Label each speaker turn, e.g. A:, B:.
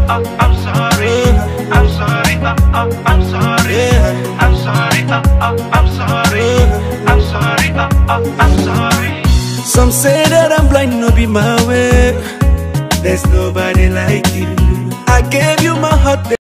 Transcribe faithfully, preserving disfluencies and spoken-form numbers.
A: oh, I'm sorry. I'm sorry, oh, oh, I'm sorry. I'm sorry, oh, oh, I'm sorry. I'm sorry, oh, oh, I'm sorry.
B: Some say that I'm blind, no be my way. There's nobody like you. I gave you my heart.